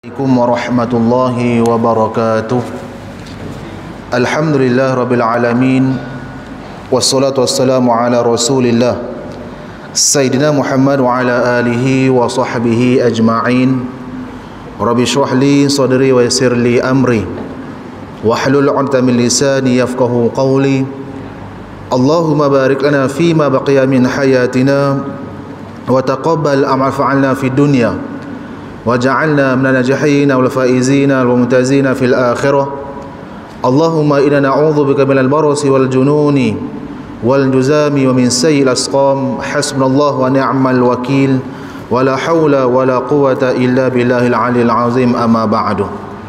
Assalamualaikum warahmatullahi wabarakatuh. Alhamdulillah rabbil alamin. Wassalatu wassalamu ala Rasulillah Sayyidina Muhammad wa ala alihi wa sahbihi ajma'in. Rabbi shrah li sadri wa yassir li amri wahlul 'uqdatam min lisani yafqahu qawli. Allahumma barik lana fima baqiya min hayatina wa taqabbal a'mal fa'alna fid dunya waj'alna minal najihin wal faizina wal mumtazina fil akhirah. Allahumma inna na'udzubika minal barasi wal jununi wal juzami wa min sayyi'il asqam. Hasbunallahu wa ni'mal wakil wa la haula wa la quwwata illa billahil 'aliyyil 'azim. Amma ba'du.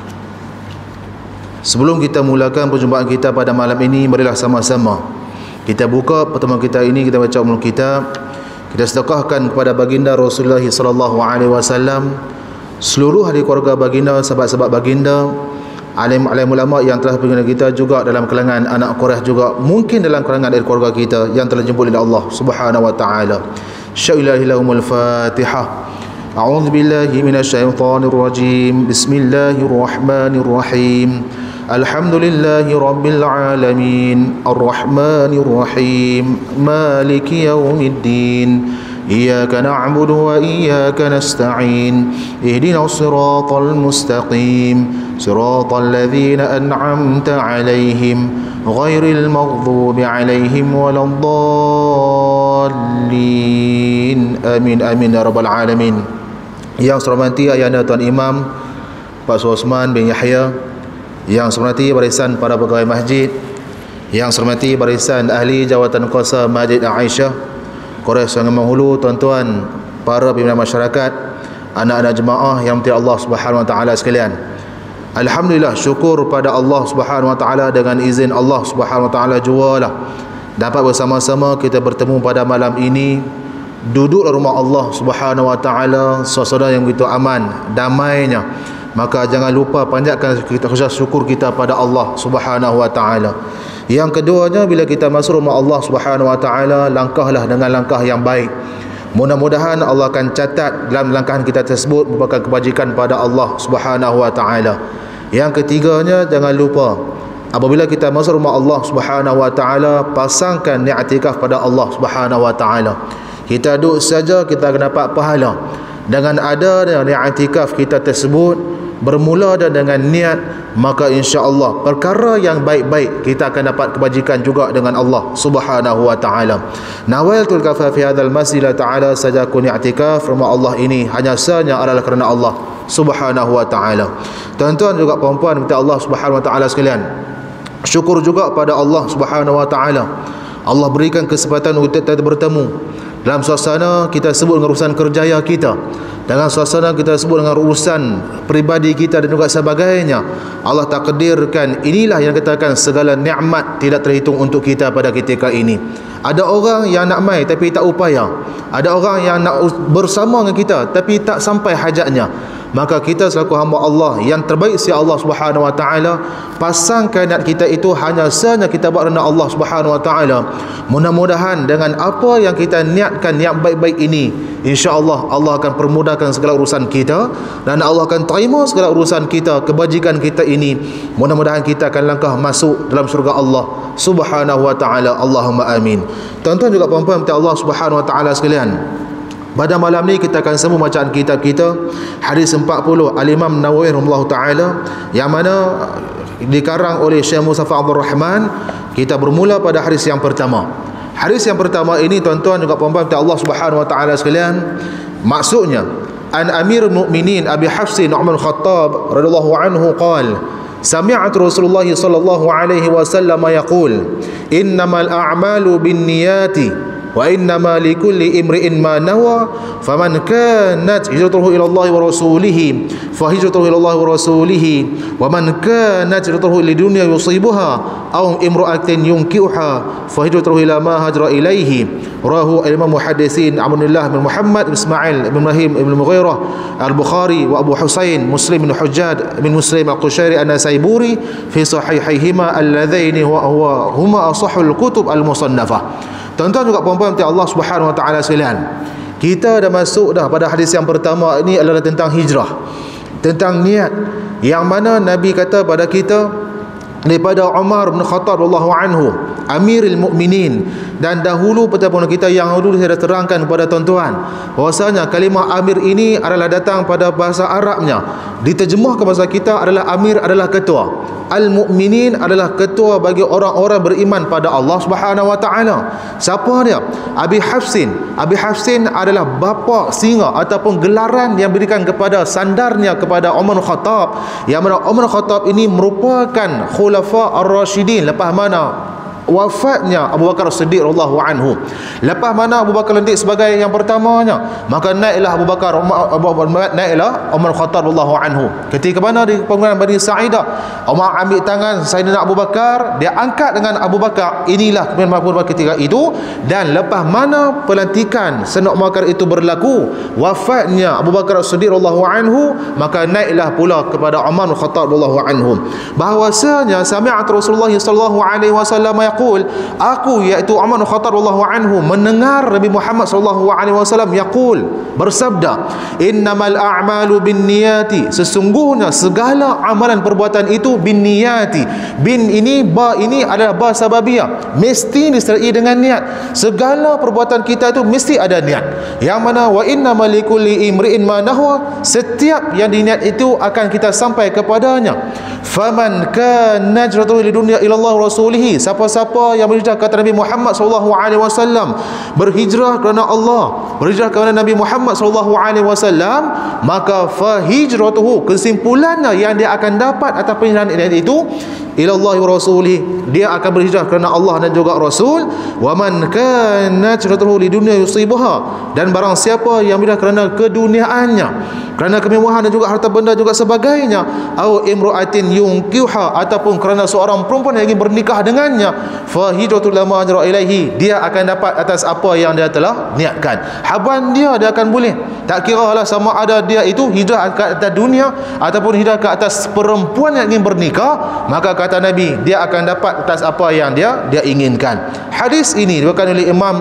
Sebelum kita mulakan perjumpaan kita pada malam ini, marilah sama-sama kita buka pertemuan kita ini, kita baca ummul kitab. Kita sedekahkan kepada baginda Rasulullah sallallahu alaihi wasallam, seluruh ahli keluarga baginda, sahabat-sahabat baginda, alim-alim ulama yang telah berguna kita, juga dalam kalangan anak Quraisy, juga mungkin dalam kalangan dari keluarga kita yang telah jemput oleh Allah Subhanahu wa taala. Sya'ilahilahumul Fatihah. A'udzu billahi minasyaitonir rajim. Bismillahirrahmanirrahim. Alhamdulillahi rabbil alamin. Arrahmanir rahim. Maliki yaumiddin. إياك نعبد وإياك نستعين اهدنا الصراط المستقيم صراط الذين أنعمت عليهم غير المغضوب عليهم ولا الضالين آمين آمين يا رب العالمين. Yang saya hormati ayahanda Tuan Imam Pak Osman bin Yahya, yang saya hormati barisan para pegawai masjid, yang saya hormati barisan ahli jawatan kuasa Masjid Aisyah Quraisy Sungai Hulu, tuan-tuan, para pimpinan masyarakat, anak-anak jemaah yang dirahmati Allah Subhanahu wa taala sekalian. Alhamdulillah, syukur pada Allah Subhanahu wa taala, dengan izin Allah Subhanahu wa taala jualah dapat bersama-sama kita bertemu pada malam ini, duduk di rumah Allah Subhanahu wa taala, suasana yang begitu aman, damainya. Maka jangan lupa panjatkan kita syukur kita pada Allah Subhanahu wa taala. Yang keduanya, bila kita masuk rumah Allah Subhanahu wa taala, langkahlah dengan langkah yang baik. Mudah-mudahan Allah akan catat dalam langkahan kita tersebut merupakan kebajikan pada Allah Subhanahu wa taala. Yang ketiganya, jangan lupa apabila kita masuk rumah Allah Subhanahu wa taala, pasangkan niat i'tikaf pada Allah Subhanahu wa taala. Kita duduk saja, kita akan dapat pahala. Dengan adanya niat i'tikaf kita tersebut, bermula dengan niat, maka insya-Allah perkara yang baik-baik kita akan dapat kebajikan juga dengan Allah Subhanahu wa taala. Nawaitul kafa fi hadzal masjid ta'ala, saja aku i'tikaf rumah Allah ini hanya sahaja adalah kerana Allah Subhanahu wa taala. Tuan-tuan juga puan-puan minta Allah Subhanahu wa taala sekalian, syukur juga pada Allah Subhanahu wa taala. Allah berikan kesempatan untuk kita bertemu dalam suasana kita sebut dengan urusan kerjaya kita, dalam suasana kita sebut dengan urusan peribadi kita dan juga sebagainya. Allah takdirkan inilah yang katakan segala nikmat tidak terhitung untuk kita pada ketika ini. Ada orang yang nak mai tapi tak upaya, ada orang yang nak bersama dengan kita tapi tak sampai hajatnya. Maka kita selaku hamba Allah yang terbaik si Allah Subhanahu wa taala, pasangkan niat kita itu hanya sahaja kita buat kerana Allah Subhanahu wa taala. Mudah-mudahan dengan apa yang kita niatkan, niat baik-baik ini, insya-Allah Allah akan permudahkan segala urusan kita dan Allah akan terima segala urusan kita, kebajikan kita ini. Mudah-mudahan kita akan langkah masuk dalam syurga Allah Subhanahu wa taala. Allahumma amin. Tuan-tuan juga puan-puan minta Allah Subhanahu wa taala sekalian, pada malam ni kita akan sambung bacaan kitab kita, hadis 40 Al-Imam Nawawi rahimahullah taala, yang mana dikarang oleh Syekh Mustafa Abdul Rahman. Kita bermula pada hadis yang pertama. Hadis yang pertama ini, tuan-tuan juga puan-puan Allah Subhanahu wa taala sekalian, maksudnya an Amirul Mukminin Abi Hafsin Umar Khattab radhiyallahu anhu qala, sami'tu Rasulullah sallallahu alaihi wasallam yaqul, innamal a'malu binniyati wa innama likulli imri'in ma nawa, faman kanat hijratuhu ila Allah wa rasulih fa hijratuhu ila Allah wa rasulih, wa man kanat hijratuhu lidunya yusibuha aw imra'atin yunkihuha fa hijratuhu ila ma hajara ilaihi. Rawahu al-Imam Muhaddisin Abdullah bin Muhammad bin Ismail bin Ibrahim bin Mughirah Al-Bukhari wa Abu Husain Muslim bin Hujjaj bin Muslim Al-Qushairi An-Nasaiburi fi sahihayhima alladhaini huma asahhul kutub al-musannafah. Tuan-tuan juga puan-puan Allah Subhanahu wa taala sekalian, kita dah masuk dah pada hadis yang pertama ini adalah tentang hijrah. tentang niat, yang mana Nabi kata pada kita daripada Umar bin Khattab radhiyallahu anhu, Amirul Mukminin. Dan dahulu pertama kita yang dulu saya dah terangkan kepada tuan-tuan bahwasanya kalimah amir ini adalah datang pada bahasa Arabnya, diterjemah ke bahasa kita adalah amir adalah ketua. Al-Mu'minin adalah ketua bagi orang-orang beriman pada Allah Subhanahu wa taala. Siapa dia? Abi Hafsin. Abi Hafsin adalah bapa singa ataupun gelaran yang diberikan kepada sandarnya kepada Umar bin Khattab, yang mana Umar bin Khattab ini merupakan khulafa ar-rasyidin lepas mana wafatnya Abu Bakar Siddiq radhiyallahu anhu. Lepas mana Abu Bakar lantik sebagai yang pertamanya, maka naiklah Abu Bakar naiklah Umar Khattab radhiyallahu anhu. Ketika mana di pembangunan Bani Sa'idah, Umar ambil tangan Sayyidina Abu Bakar, dia angkat dengan Abu Bakar. Inilah kemudian ketika itu. Dan lepas mana pelantikan Sayyidina Abu Bakar itu berlaku, wafatnya Abu Bakar Siddiq radhiyallahu anhu, maka naiklah pula kepada Umar Khattab radhiyallahu anhu. Bahwasanya sami'at Rasulullah sallallahu alaihi wasallam yaqul, aku iaitu Umar bin Khattab radhiyallahu anhu mendengar Nabi Muhammad sallallahu alaihi wasallam yaqul, bersabda, innamal a'malu binniyati, sesungguhnya segala amalan perbuatan itu binniyati. Bin ini, ba ini adalah ba sababiyah, mesti disertai dengan niat. Segala perbuatan kita itu mesti ada niat, yang mana wa innamal likulli imri'in ma nahwa, setiap yang diniat itu akan kita sampai kepadanya. Faman kana hijratuhu lidunya ila Allah rasulihi, siapa yang berhijrah kata Nabi Muhammad sallallahu alaihi wasallam, berhijrah kerana Allah, berhijrah kerana Nabi Muhammad sallallahu alaihi wasallam, maka fa hijratuhu, kesimpulannya yang dia akan dapat atas penghijrahan itu ila Allah wa rasulih, dia akan berhijrah kerana Allah dan juga Rasul. Wa man kana hijratuhu lidunya yusibuha, dan barang siapa yang berhijrah kerana keduniaannya, kerana kemewahan dan juga harta benda juga sebagainya, au imra'atin yunkiha, ataupun kerana seorang perempuan yang ingin bernikah dengannya, fa hijratul lama ajra ilaihi, dia akan dapat atas apa yang dia telah niatkan. Haban dia akan boleh, tak kira lah sama ada dia itu hijrah ke atas dunia ataupun hijrah ke atas perempuan yang ingin bernikah, maka kata Nabi dia akan dapat atas apa yang dia inginkan. Hadis ini diriwayatkan oleh Imam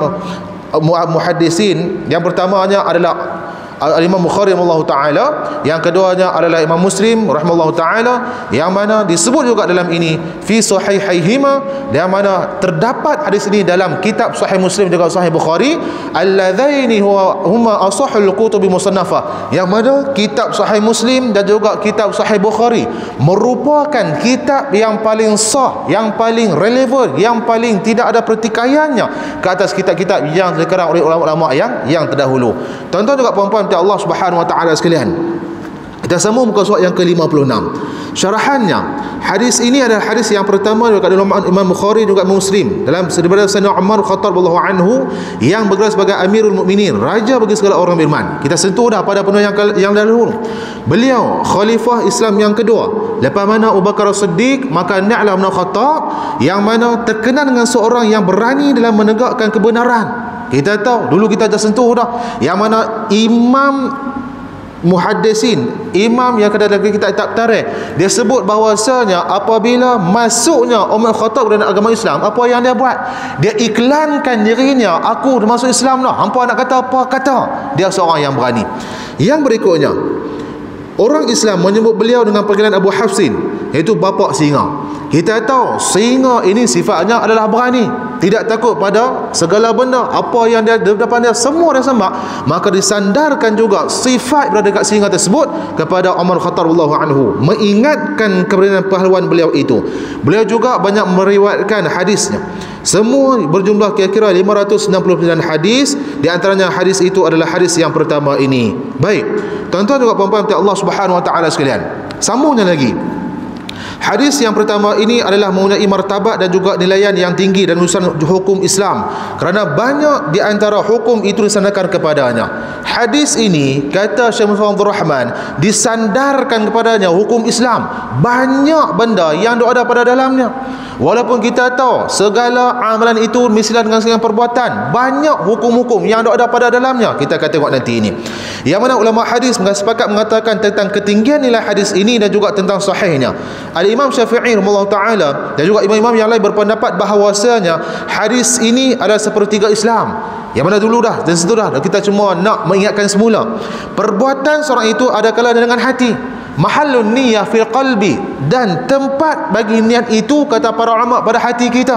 Muhaddisin. Yang pertamanya adalah Imam Bukhari rahimahullahu taala, yang keduanya adalah Imam Muslim rahimahullahu taala, yang mana disebut juga dalam ini fi sahihaihima, yang mana terdapat hadis ini dalam kitab Sahih Muslim juga Sahih Bukhari, alladzaini huma asahhul kutubi musannafah, yang mana kitab Sahih Muslim dan juga kitab Sahih Bukhari merupakan kitab yang paling sah, yang paling relevan, yang paling tidak ada pertikaiannya ke atas kitab-kitab yang dikarang oleh ulama-ulama yang terdahulu. Tuan-tuan juga puan-puan Allah Subhanahu wa taala sekalian, kita sambung muka surat yang ke-56. Syarahannya, hadis ini adalah hadis yang pertama daripada Imam Bukhari juga Muslim dalam daripada Sayyidina Umar Khattab radhiyallahu anhu, yang bergelar sebagai Amirul Mukminin, raja bagi segala orang beriman. Kita sentuh dah pada penuh yang dahulu. Beliau khalifah Islam yang kedua lepas mana Abu Bakar Siddiq, maka Na'la bin Khattab, yang mana terkenal dengan seorang yang berani dalam menegakkan kebenaran. Kita tahu dulu kita dah sentuh dah, yang mana Imam Muhaddisin, imam yang kena dalam kitab tarikh, dia sebut bahawasanya apabila masuknya Umar Khattab dalam agama Islam, apa yang dia buat? Dia iklankan dirinya, aku masuk Islam lah, hampa nak kata apa kata. Dia seorang yang berani. Yang berikutnya, orang Islam menyebut beliau dengan panggilan Abu Hafsin, iaitu bapa singa. Kita tahu singa ini sifatnya adalah berani, tidak takut pada segala benda. Apa yang dia depan dia semua dia sembah. Maka disandarkan juga sifat berada dekat singa tersebut kepada Umar Khattab radhiyallahu anhu, mengingatkan keberadaan pahlawan beliau itu. Beliau juga banyak meriwayatkan hadisnya. Semua berjumlah kira-kira 599 hadis. Di antaranya hadis itu adalah hadis yang pertama ini. Baik, tuan-tuan juga puan-puan Allah Subhanahu wa taala sekalian, sambungnya lagi. Hadis yang pertama ini adalah mempunyai martabat dan juga nilaian yang tinggi dan urusan hukum Islam, kerana banyak di antara hukum itu disandarkan kepadanya. Hadis ini kata Syekh Muhammad Abdul Rahman disandarkan kepadanya hukum Islam, banyak benda yang ada pada dalamnya. Walaupun kita tahu segala amalan itu mestilah dengan segala perbuatan, banyak hukum-hukum yang ada pada dalamnya. Kita akan tengok nanti ini, yang mana ulama hadis sepakat mengatakan tentang ketinggian nilai hadis ini dan juga tentang sahihnya. Al-Imam Syafi'i rahimahullah ta'ala dan juga imam-imam yang lain berpendapat bahawasanya hadis ini adalah sepertiga Islam. Yang mana dulu dah dan seterusnya kita cuma nak mengingatkan semula, perbuatan seorang itu ada kalanya dengan hati, mahallun niyyah fil qalbi, dan tempat bagi niat itu, kata para ulama, pada hati kita.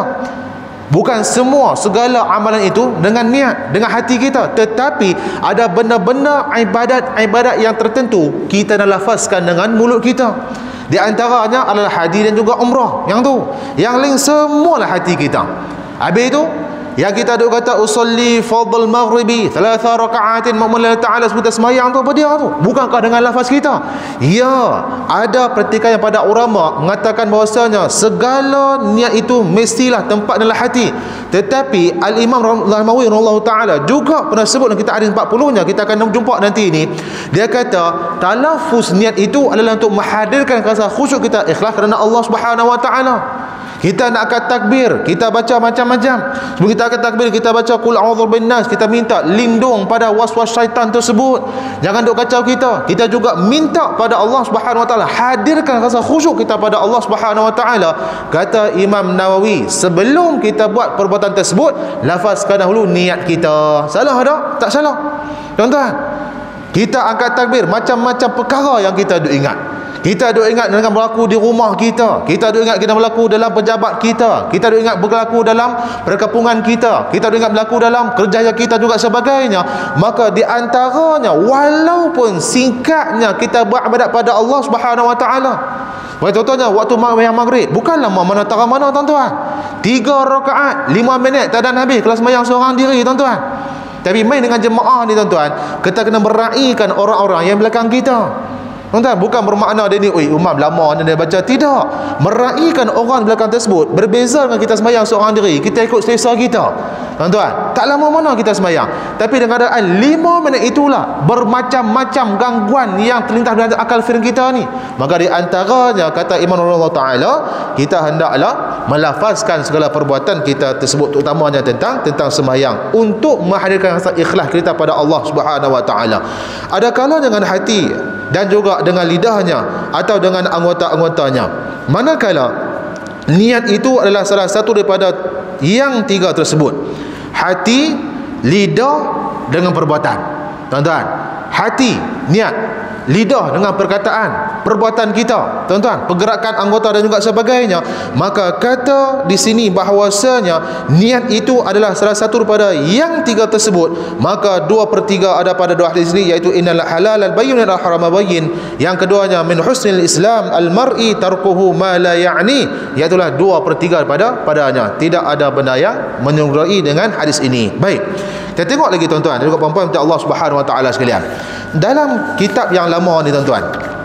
Bukan semua segala amalan itu dengan niat, dengan hati kita, tetapi ada benda-benda ibadat yang tertentu kita nak lafazkan dengan mulut kita. Di antaranya adalah haji dan juga umrah. Yang lain semualah hati kita. Habis itu yang kita duk kata usolli fardhu maghribi 3 raka'atin ma'mul ta'ala, sebutan sembahyang tu, apa dia tu? Bukankah dengan lafaz kita? Ya, ada pertikaian pada ulama mengatakan bahawasanya segala niat itu mestilah tempat dalam hati. Tetapi Al-Imam Nawawi rahimahullah ta'ala juga pernah sebut dalam kitab hadis 40-nya, kita akan jumpa nanti ini. Dia kata talafuz niat itu adalah untuk menghadirkan rasa khusyuk kita, ikhlas kerana Allah Subhanahu wa ta'ala. Kita nak akan takbir, kita baca macam-macam. Sebelum kita akan takbir, kita baca qul a'udzu binnas, kita minta lindung pada was-was syaitan tersebut. Jangan duk kacau kita. Kita juga minta pada Allah Subhanahu wa taala, hadirkan rasa khusyuk kita pada Allah Subhanahu wa taala. Kata Imam Nawawi, sebelum kita buat perbuatan tersebut, lafazkan dahulu niat kita. Salah tak? Tak salah. Tuan-tuan, kita angkat takbir, macam-macam perkara yang kita duk ingat. Kita duk ingat dengan berlaku di rumah kita, kita duk ingat kita berlaku dalam pejabat kita, kita duk ingat berlaku dalam perkampungan kita, kita duk ingat berlaku dalam kerjaya kita juga sebagainya. Maka di antaranya, walaupun singkatnya, kita beribadat pada Allah Subhanahu wa taala. Contohnya waktu maghrib, bukanlah mana tara mana tuan-tuan. 3 rakaat 5 minit tak ada habis kelas sembahyang seorang diri tuan-tuan. Tapi main dengan jemaah ni tuan-tuan, kita kena meraihkan orang-orang yang belakang kita. Tuan-tuan, bukan bermakna dia ni, oi umam lama dia baca, tidak. Meraihkan orang di belakang tersebut. Berbeza dengan kita sembahyang seorang diri, kita ikut selesa kita. Tuan-tuan, tak lama mana kita sembahyang, tapi dengan keadaan 5 minit itulah bermacam-macam gangguan yang terlintas dalam akal fikiran kita ni. Maka di antaranya, kata Imam Allah Ta'ala, kita hendaklah melafazkan segala perbuatan kita tersebut, terutamanya tentang sembahyang, untuk menghadirkan rasa ikhlas kita pada Allah Subhanahu wa taala. Adakala dengan hati dan juga dengan lidahnya atau dengan anggota-anggotanya. Manakala niat itu adalah salah satu daripada yang 3 tersebut, hati, lidah dengan perbuatan. Tuan-tuan, hati, niat, lidah dengan perkataan, perbuatan kita, tuan-tuan, pergerakan anggota dan juga sebagainya. Maka kata di sini bahawasanya niat itu adalah salah satu daripada yang 3 tersebut. Maka 2/3 ada pada dua hadis ini, iaitu innal halal al bayyin wal haram bayyin. Yang keduanya min husnil islam al mar'i tarkuhu ma la ya'ni, iaitu 2/3 padanya. Tidak ada benda yang menyurai dengan hadis ini. Baik, kita tengok lagi tuan-tuan dan juga puan-puan Allah Subhanahu wa taala sekalian. Dalam kitab yang lama ni tuan-tuan,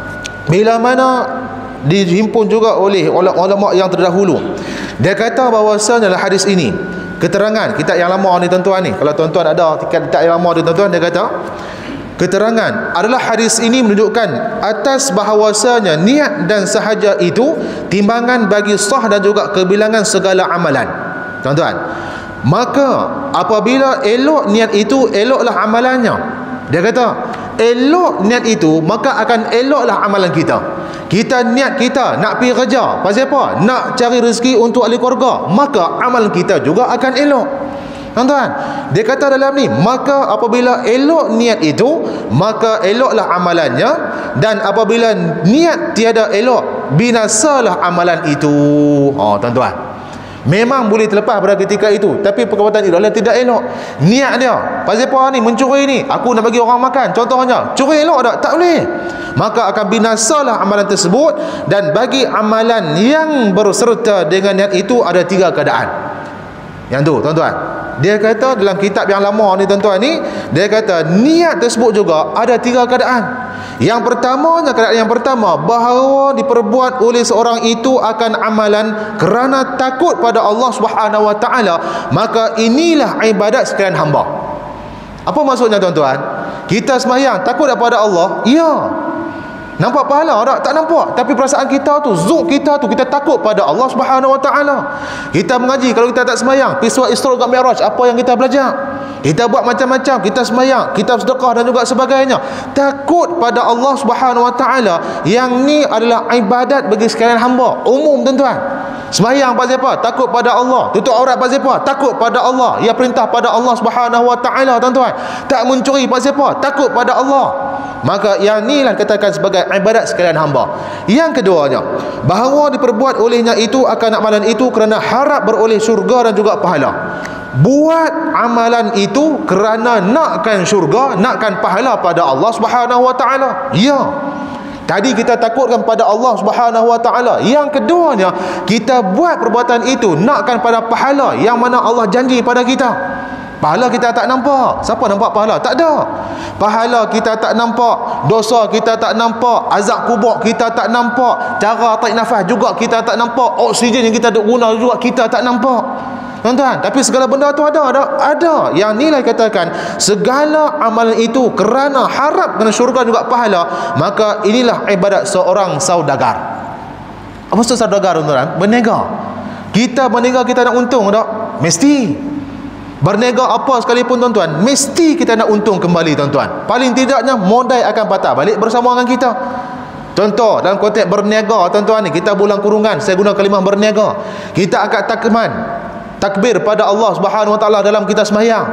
bila mana dihimpun juga oleh ulama yang terdahulu, dia kata bahawasanya hadis ini, keterangan kitab yang lama ni tuan-tuan ni, kalau tuan-tuan ada kitab yang lama ni tuan-tuan, dia kata keterangan adalah hadis ini menunjukkan atas bahawasanya niat dan sahaja itu timbangan bagi sah dan juga kebilangan segala amalan. Tuan-tuan, maka apabila elok niat itu, eloklah amalannya. Dia kata elok niat itu, maka akan eloklah amalan kita. Kita niat kita nak pergi kerja, pasal apa? Nak cari rezeki untuk ahli keluarga, maka amalan kita juga akan elok. Tuan-tuan, dia kata dalam ni, maka apabila elok niat itu, maka eloklah amalannya, dan apabila niat tiada elok, binasalah amalan itu. Oh tuan-tuan, memang boleh terlepas pada ketika itu, tapi perbuatan itu adalah tidak elok. Niat dia, pasal apa ni mencuri ni, aku nak bagi orang makan contohnya, curi elok tak? Tak boleh. Maka akan binasalah amalan tersebut. Dan bagi amalan yang berserta dengan niat itu ada 3 keadaan. Yang tu tuan-tuan, dia kata dalam kitab yang lama ni tuan-tuan ni, dia kata niat tersebut juga ada 3 keadaan. Yang pertamanya, keadaan yang pertama, bahawa diperbuat oleh seorang itu akan amalan kerana takut pada Allah Subhanahu wa taala, maka inilah ibadat sekalian hamba. Apa maksudnya tuan-tuan? Kita sembahyang takut kepada Allah, ya. Nampak pahala tak? Tak nampak. Tapi perasaan kita tu, zuk kita tu, kita takut pada Allah Subhanahu wa taala. Kita mengaji, kalau kita tak sembahyang, pisau Isra dan Mi'raj, apa yang kita belajar? Kita buat macam-macam, kita sembahyang, kita sedekah dan juga sebagainya. Takut pada Allah Subhanahu wa taala. Yang ni adalah ibadat bagi sekalian hamba umum tuan-tuan. Sembahyang pasal apa? Takut pada Allah. Tutup aurat pasal apa? Takut pada Allah. Ia perintah pada Allah Subhanahu wa taala tuan-tuan. Tak mencuri pasal apa? Takut pada Allah. Maka yang inilah katakan sebagai ibadat sekalian hamba. Yang keduanya, bahawa diperbuat olehnya itu akan amalan itu kerana harap beroleh syurga dan juga pahala. Buat amalan itu kerana nakkan syurga, nakkan pahala pada Allah Subhanahu wa taala. Ya. Tadi kita takutkan pada Allah Subhanahu wa taala. Yang keduanya, kita buat perbuatan itu nakkan pada pahala yang mana Allah janji pada kita. Pahala kita tak nampak. Siapa nampak pahala? Tak ada. Pahala kita tak nampak, dosa kita tak nampak, azab kubur kita tak nampak, cara tarik nafas juga kita tak nampak, oksigen yang kita guna juga kita tak nampak. Tuan-tuan, tapi segala benda tu ada. Yang nilai katakan segala amalan itu kerana harap kena syurga juga pahala, maka inilah ibadat seorang saudagar. Apa maksud saudagar, tuan-tuan? Berniaga. Kita berniaga kita nak untung tak? Mesti. Berniaga apa sekalipun, tuan-tuan, mesti kita nak untung kembali, tuan-tuan. Paling tidaknya modal akan patah balik bersama dengan kita. Contoh dalam konteks berniaga, tuan-tuan ni, kita bulan kurungan, saya guna kalimah berniaga. Kita akan takbir pada Allah Subhanahu wa taala dalam kita sembahyang.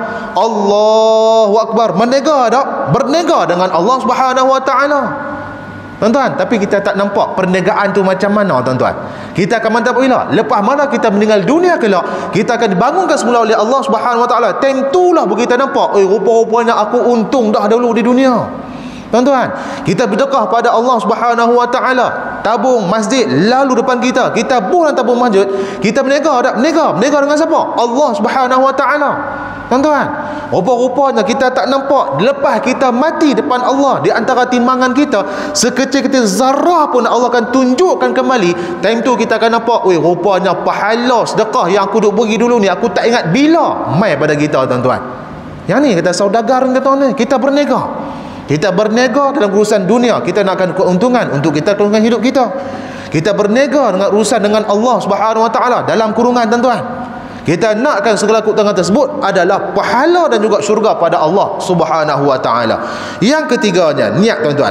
Allahu akbar. Berniaga tak? Berniaga dengan Allah Subhanahu wa taala. Tuan-tuan, tapi kita tak nampak perniagaan tu macam mana, tuan-tuan. Kita akan mantap bila lepas mana kita meninggal dunia kelak, kita akan dibangunkan semula oleh Allah Subhanahu wa taala. Tentulah kita nampak, rupa-rupanya aku untung dah dulu di dunia. Tuan-tuan, kita bersedekah pada Allah Subhanahu wa taala, tabung masjid lalu depan kita, kita buang tabung masjid, kita berniaga tak? Berniaga dengan siapa? Allah Subhanahu wa taala. Tuan-tuan, rupa-rupanya kita tak nampak lepas kita mati depan Allah, di antara timbangan kita sekecil-kecil zarah pun Allah akan tunjukkan kembali. Time tu kita akan nampak, rupanya pahala sedekah yang aku duk bagi dulu ni aku tak ingat bila mai pada kita, tuan-tuan. Yang ni kata saudagar, kata ni, kita berniaga. Kita berniaga dalam urusan dunia, kita nakkan keuntungan untuk kita kurungan hidup kita. Kita berniaga dengan urusan dengan Allah Subhanahu wa taala dalam kurungan, tuan-tuan. Kita nakkan segala keuntungan tersebut adalah pahala dan juga syurga pada Allah Subhanahu wa taala. Yang ketiganya, niat, tuan-tuan.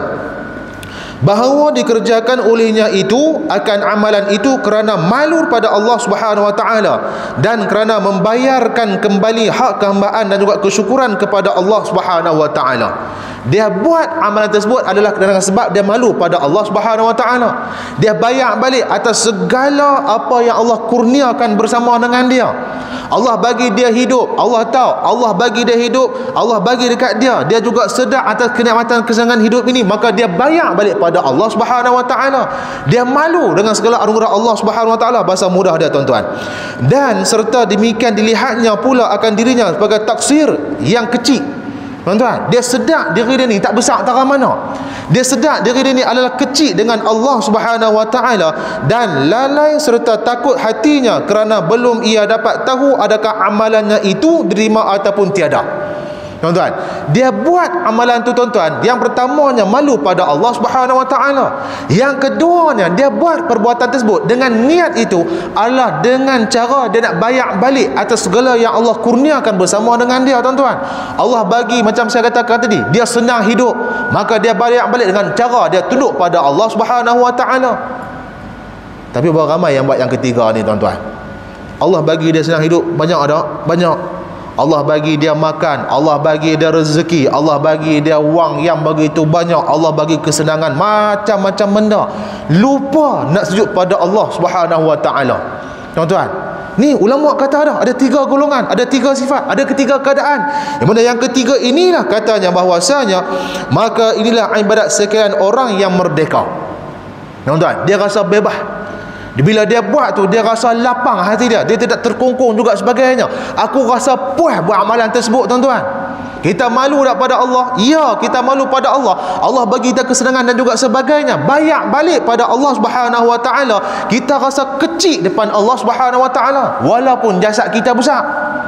Bahawa dikerjakan olehnya itu akan amalan itu kerana malu pada Allah Subhanahu wa taala dan kerana membayarkan kembali hak kehambaan dan juga kesyukuran kepada Allah Subhanahu wa taala. Dia buat amalan tersebut adalah dengan sebab dia malu pada Allah Subhanahu wa taala. Dia bayar balik atas segala apa yang Allah kurniakan bersama dengan dia. Allah bagi dia hidup, Allah tahu, Allah bagi dia hidup, Allah bagi dekat dia, dia juga sedar atas kenikmatan kesenangan hidup ini, maka dia bayar balik pada Allah Subhanahu wa taala. Dia malu dengan segala anugerah Allah Subhanahu wa taala, bahasa mudah dia, tuan-tuan. Dan serta demikian dilihatnya pula akan dirinya sebagai taksir yang kecil. Tuan-tuan, dia sedar diri dia ni tak besar antara mana. Dia sedar diri dia ni adalah kecil dengan Allah Subhanahu wa taala dan lalai serta takut hatinya kerana belum ia dapat tahu adakah amalannya itu diterima ataupun tiada. Tuan-tuan, dia buat amalan tu, tuan-tuan. Yang pertamanya malu pada Allah Subhanahu wa taala. Yang keduanya, dia buat perbuatan tersebut dengan niat itu adalah dengan cara dia nak bayar balik atas segala yang Allah kurniakan bersama dengan dia, tuan-tuan. Allah bagi, macam saya katakan tadi, dia senang hidup, maka dia bayar balik dengan cara dia tunduk pada Allah Subhanahu wa taala. Tapi berapa ramai yang buat yang ketiga ni, tuan-tuan? Allah bagi dia senang hidup, banyak ada? Banyak. Allah bagi dia makan, Allah bagi dia rezeki, Allah bagi dia wang yang begitu banyak, Allah bagi kesenangan, macam-macam benda. Lupa nak sujud pada Allah Subhanahu wa taala. Tuan-tuan, ni ulama kata ada 3 golongan, ada 3 sifat, ada ketiga keadaan. Yang mana yang ketiga inilah katanya bahwasanya maka inilah ibadat sekalian orang yang merdeka. Tuan-tuan, dia rasa bebas. Bila dia buat tu, dia rasa lapang hati dia, dia tidak terkongkong juga sebagainya. Aku rasa puas buat amalan tersebut, tuan-tuan. Kita malu tak pada Allah? Ya, kita malu pada Allah. Allah bagi kita kesenangan dan juga sebagainya. Bayar balik pada Allah Subhanahu wa taala. Kita rasa kecil depan Allah Subhanahu wa taala walaupun jasad kita besar.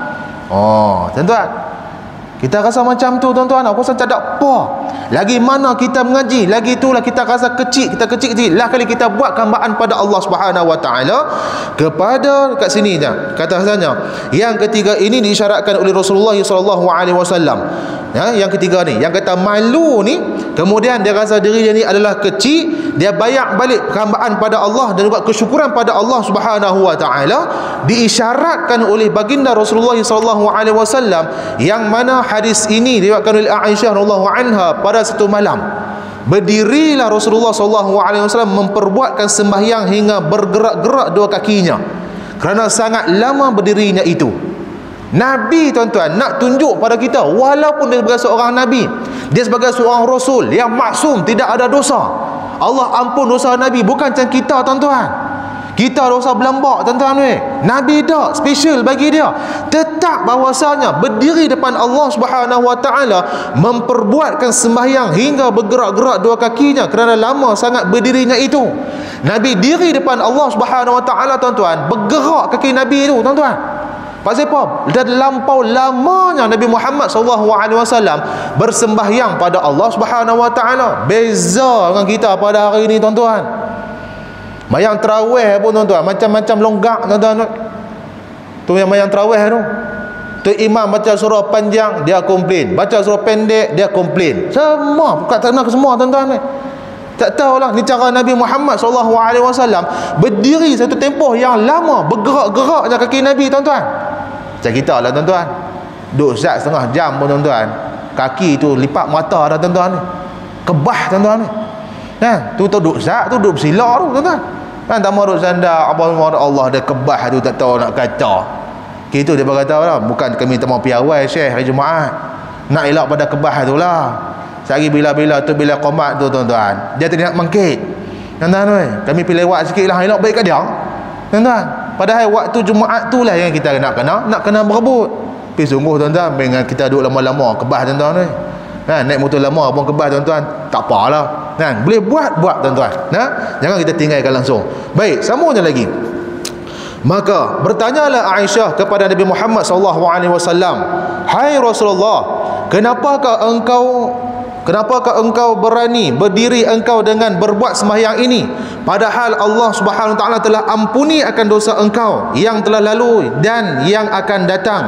Oh, tuan-tuan, kita rasa macam tu, tuan-tuan. Aku rasa tak ada apa. Lagi mana kita mengaji, lagi itulah kita rasa kecil, kita kecil-kecil. Lah kali kita buat hambaan pada Allah Subhanahu wa taala kepada kat sini je. Kata rasanya, yang ketiga ini diisyaratkan oleh Rasulullah sallallahu alaihi wasallam. Ya, yang ketiga ni, yang kata malu ni, kemudian dia rasa diri dia ni adalah kecil, dia bayar balik perhambaan pada Allah dan juga kesyukuran pada Allah Subhanahu wa taala, diisyaratkan oleh baginda Rasulullah sallallahu alaihi wasallam, yang mana hadis ini diriwayatkan oleh Aisyah radhiyallahu anha. Pada satu malam berdirilah Rasulullah sallallahu alaihi wasallam memperbuatkan sembahyang hingga bergerak-gerak dua kakinya, kerana sangat lama berdirinya itu. Nabi, tuan-tuan, nak tunjuk pada kita, walaupun dia sebagai seorang Nabi, dia sebagai seorang Rasul yang maksum, tidak ada dosa, Allah ampun dosa Nabi. Bukan macam kita, tuan-tuan. Kita dosa belambak, tuan-tuan. Nabi tak, special bagi dia. Tetap bahawasanya berdiri depan Allah Subhanahu wa taala, memperbuatkan sembahyang hingga bergerak-gerak dua kakinya, kerana lama sangat berdirinya itu. Nabi diri depan Allah Subhanahu wa taala, tuan-tuan, bergerak kaki Nabi itu, tuan-tuan. Pasal apa? Dan lampau lamanya Nabi Muhammad SAW bersembahyang pada Allah Subhanahu wa taala. Beza dengan kita pada hari ini, tuan-tuan. Mayang tarawih pun, tuan-tuan, macam-macam longgak, tuan-tuan. Tu yang mayang tarawih tu. Tu imam baca surah panjang, dia komplain. Baca surah pendek, dia komplain. Semua, bukan tak nak ke semua, tuan-tuan. Tak tahulah ni cara Nabi Muhammad SAW berdiri satu tempoh yang lama, bergerak-geraknya kaki Nabi, tuan-tuan. Macam kita lah, tuan-tuan, duduk sat setengah jam pun, tuan-tuan, kaki tu lipat mata dah, tuan-tuan. Kebah, tuan-tuan. Kan? Tu duduk sat, tu duduk bersila tu, tuan-tuan. Kan tak mau duduk sandar, Allah dia kebah tu, tak tahu nak kata. Itu dia berkata lah, bukan kami tak mau piawai Syekh hari Jumaat, nak elak pada kebah tu lah. Sehari bila-bila tu, bila qomat tu, tuan-tuan, dia tidak mengkit, tuan-tuan. Kami pilih lewat sikit lah, elok baik kat dia, tuan-tuan. Padahal waktu Jumaat tu lah yang kita nak kena berebut. Tapi sungguh, tuan-tuan, dengan kita duduk lama-lama kebah, tuan-tuan. Naik motor lama pun kebah, tuan-tuan. Tak apalah, boleh buat, tuan-tuan. Jangan kita tinggalkan langsung. Baik, sambungnya lagi. Maka bertanyalah Aisyah kepada Nabi Muhammad SAW, "Hai Rasulullah, kenapakah engkau berani berdiri engkau dengan berbuat sembahyang ini, padahal Allah Subhanahu wa taala telah ampuni akan dosa engkau yang telah lalu dan yang akan datang?"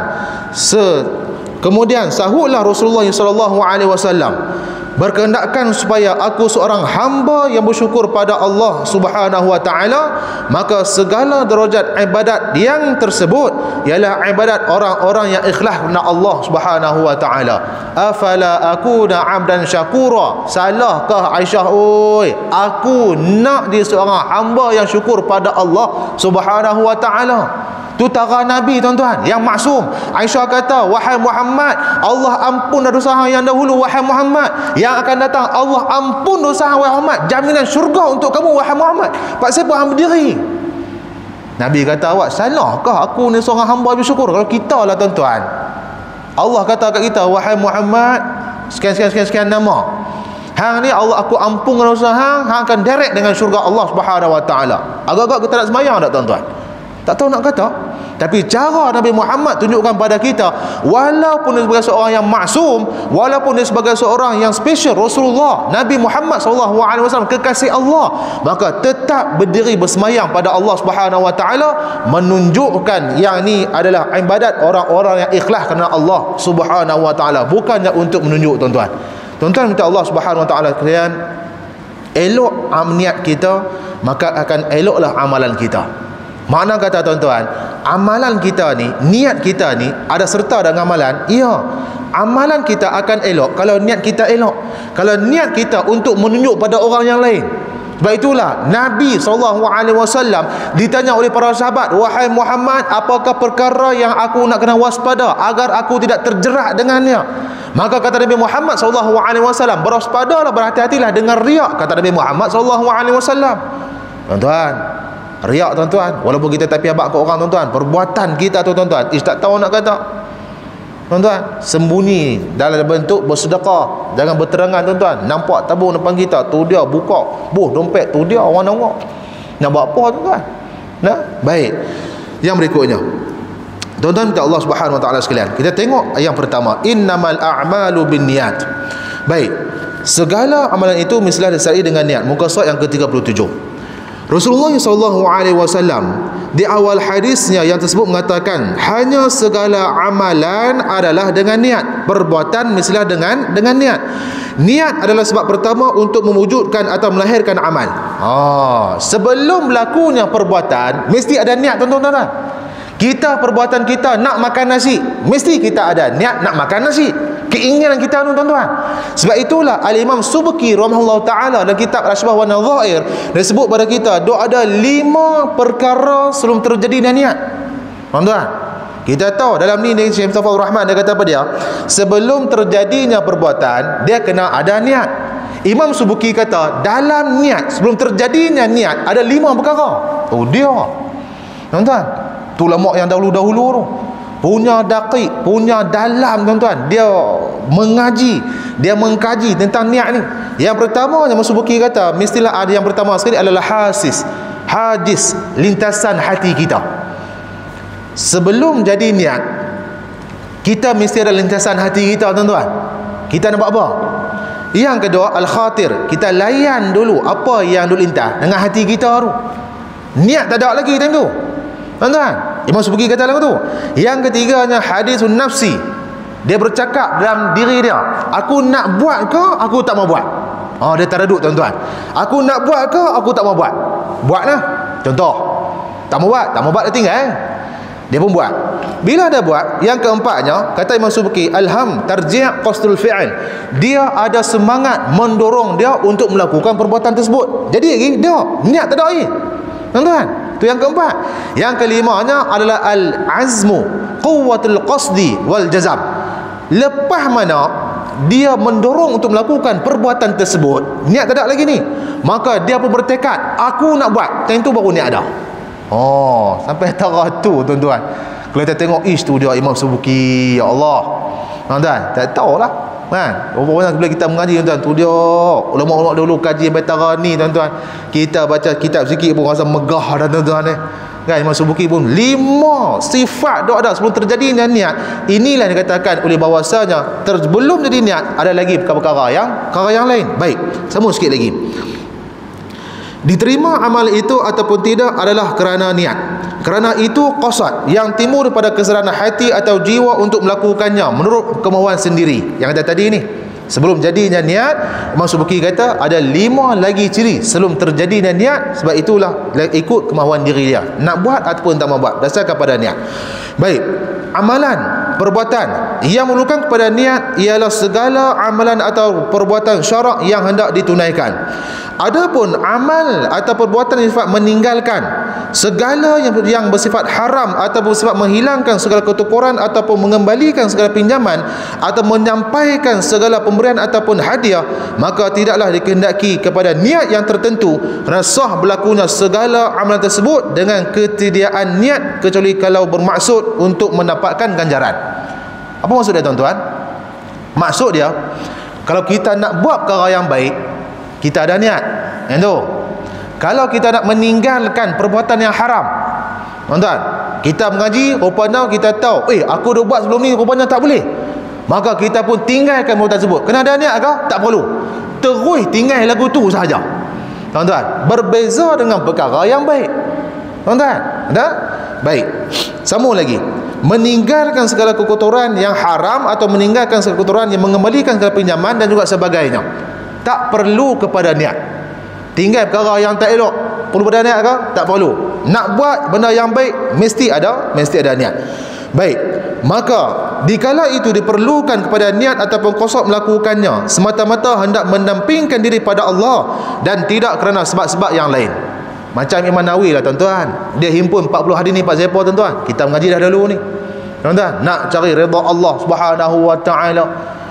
Kemudian sahutlah Rasulullah sallallahu alaihi wasallam, "Berkehendakkan supaya aku seorang hamba yang bersyukur pada Allah Subhanahu wa taala, maka segala darajat ibadat yang tersebut ialah ibadat orang-orang yang ikhlas kepada Allah Subhanahu wa taala. Afala akuna 'abdan syakura?" Salahkah Aisyah? Oi, aku nak dia seorang hamba yang syukur pada Allah Subhanahu wa taala. Tu tara Nabi, tuan-tuan, yang maksum. Aisyah kata, "Wahai Muhammad, Allah ampun dosa hang yang dahulu, wahai Muhammad. Yang akan datang, Allah ampun dosa hang, wahai Muhammad. Jaminan syurga untuk kamu, wahai Muhammad." Pak siapa hang berdiri? Nabi kata, "Awak salahkah aku ni seorang hamba bersyukur?" Kalau kita lah, tuan-tuan, Allah kata kat kita, "Wahai Muhammad, sekian nama. Hang ni Allah aku ampun dosa hang akan direct dengan syurga Allah Subhanahu wa taala." Agak-agak kita nak sembahyang tak, tuan-tuan? Tak tahu nak kata. Tapi cara Nabi Muhammad tunjukkan pada kita, walaupun dia sebagai seorang yang maksum, walaupun dia sebagai seorang yang special, Rasulullah Nabi Muhammad SAW, kekasih Allah, maka tetap berdiri bersemayang pada Allah Subhanahu wa taala, menunjukkan yang ni adalah ibadat orang-orang yang ikhlas kerana Allah Subhanahu wa taala, bukannya untuk menunjuk, tuan-tuan. Tuan-tuan, minta Allah Subhanahu wa taala sekalian, elok niat kita, maka akan eloklah amalan kita. Makna kata, tuan-tuan, amalan kita ni, niat kita ni ada serta dengan amalan. Ya, amalan kita akan elok kalau niat kita elok. Kalau niat kita untuk menunjuk pada orang yang lain. Sebab itulah Nabi SAW ditanya oleh para sahabat, "Wahai Muhammad, apakah perkara yang aku nak kena waspada agar aku tidak terjerat dengannya?" Maka kata Nabi Muhammad SAW, "Berwaspadalah, berhati-hatilah dengan riak," kata Nabi Muhammad SAW. Tuan-tuan, riak, tuan-tuan, walaupun kita tapi abak ke orang, tuan-tuan, perbuatan kita tu, tuan-tuan, tak tahu nak kata, tuan-tuan, sembunyi dalam bentuk bersedekah, jangan berterangan, tuan-tuan. Nampak tabung depan kita, tu dia buka, dompet tu dia, orang nongok. Nak buat apa, tuan-tuan? Nah, baik. Yang berikutnya, tuan-tuan, minta Allah Subhanahu wa taala sekalian, kita tengok yang pertama, innamal a'malu binniyat. Baik, segala amalan itu mestilah disertai dengan niat. Muka surat yang ke-37. Rasulullah SAW di awal hadisnya yang tersebut mengatakan hanya segala amalan adalah dengan niat, perbuatan mestilah dengan niat. Niat adalah sebab pertama untuk mewujudkan atau melahirkan amal. Sebelum berlakunya perbuatan mesti ada niat, tuan-tuan. Kita perbuatan kita nak makan nasi, mesti kita ada niat nak makan nasi. Keinginan kita, tuan-tuan. Sebab itulah Al-Imam Subki rahimahullah taala dalam kitab Al-Ashbah wa Nadhair dia sebut pada kita ada 5 perkara sebelum terjadi niat. Tuan-tuan, kita tahu dalam ni Syekh Mustafa Rahman dia kata apa dia? Sebelum terjadinya perbuatan dia kena ada niat. Imam Subki kata dalam niat, sebelum terjadinya niat ada 5 perkara. Dia, tuan-tuan, tu ulama yang dahulu-dahulu tu punya daqiq, punya dalam, tuan-tuan. Dia mengaji, dia mengkaji tentang niat ni. Yang pertama yang Subki kata mestilah ada, yang pertama sekali adalah hajis, lintasan hati kita. Sebelum jadi niat, kita mesti ada lintasan hati kita, tuan-tuan. Kita nak buat apa? Yang kedua, al-khatir, kita layan dulu apa yang dulu lintas dengan hati kita tu. Niat tak ada lagi time tu, tuan-tuan. Imam Subki kata lagu tu. Yang ketiganya hadisun nafsi, dia bercakap dalam diri dia, aku nak buat ke aku tak mau buat. Dia taraduk, tuan-tuan. Aku nak buat ke aku tak mau buat. Buatlah. Contoh, tak mau buat dia tinggal. Dia pun buat. Bila dia buat, yang keempatnya kata Imam Subki, tarji' qasdul fi'il, dia ada semangat mendorong dia untuk melakukan perbuatan tersebut. Jadi lagi dia niat tak ada lagi, tuan-tuan. Itu yang keempat. Yang kelimanya adalah al-azmu, quwwatul qasdi wal jazam. Lepas mana dia mendorong untuk melakukan perbuatan tersebut, niat tak ada lagi ni, maka dia pun bertekad, aku nak buat. Tentu baru niat ada. Sampai tarah tu, tuan-tuan. Kalau kita tengok tu dia Imam Subki, ya Allah, tuan-tuan, tak tahulah kan. Orang-orang bila kita mengaji, tuan-tuan, tu dia ulama-ulama dulu kaji betara ni, tuan-tuan. Kita baca kitab sikit pun rasa megah dah, tuan-tuan kan. Imam Subki pun 5 sifat dia ada sebelum terjadinya niat. Inilah yang dikatakan oleh bahawasanya sebelum jadi niat ada lagi perkara yang lain. Baik, sambung sikit lagi. Diterima amal itu ataupun tidak adalah kerana niat. Kerana itu qasad yang timbul daripada kesadaran hati atau jiwa untuk melakukannya menurut kemauan sendiri. Yang kata tadi ni, sebelum jadinya niat, Imam Subki kata ada 5 lagi ciri sebelum terjadinya niat. Sebab itulah ikut kemauan diri dia, nak buat ataupun tak mau buat, dasarkan pada niat. Baik, amalan, perbuatan yang memerlukan kepada niat ialah segala amalan atau perbuatan syarak yang hendak ditunaikan. Adapun amal atau perbuatan yang bersifat meninggalkan segala yang bersifat haram atau bersifat menghilangkan segala ketukuran ataupun mengembalikan segala pinjaman atau menyampaikan segala pemberian ataupun hadiah, maka tidaklah dikehendaki kepada niat yang tertentu, kerana sah berlakunya segala amalan tersebut dengan ketiadaan niat kecuali kalau bermaksud untuk mendapatkan ganjaran. Apa maksud dia, tuan-tuan? Maksud dia, kalau kita nak buat perkara yang baik, kita ada niat. Yang tu. Kalau kita nak meninggalkan perbuatan yang haram, tuan-tuan, kita mengaji, rupanya kita tahu, aku dah buat sebelum ni, rupanya tak boleh, maka kita pun tinggalkan perbuatan tersebut. Kena ada niat ke? Tak perlu. Terus tinggal lagu tu sahaja, tuan-tuan. Berbeza dengan perkara yang baik, tuan-tuan. Ada? Baik, sambung lagi. Meninggalkan segala kekotoran yang haram atau meninggalkan segala kekotoran yang mengembalikan segala pinjaman dan juga sebagainya, tak perlu kepada niat. Tinggal perkara yang tak elok, perlu pada niat ke? Tak perlu. Nak buat benda yang baik, mesti ada niat. Baik, maka dikala itu diperlukan kepada niat ataupun qasad melakukannya semata-mata hendak mendampingkan diri pada Allah dan tidak kerana sebab-sebab yang lain. Macam Imam Nawawi lah, tuan-tuan. Dia himpun 40 hadis ni 4 sepa, tuan-tuan. Kita mengaji dah dulu ni, tuan-tuan. Nak cari redha Allah Subhanahu wa taala.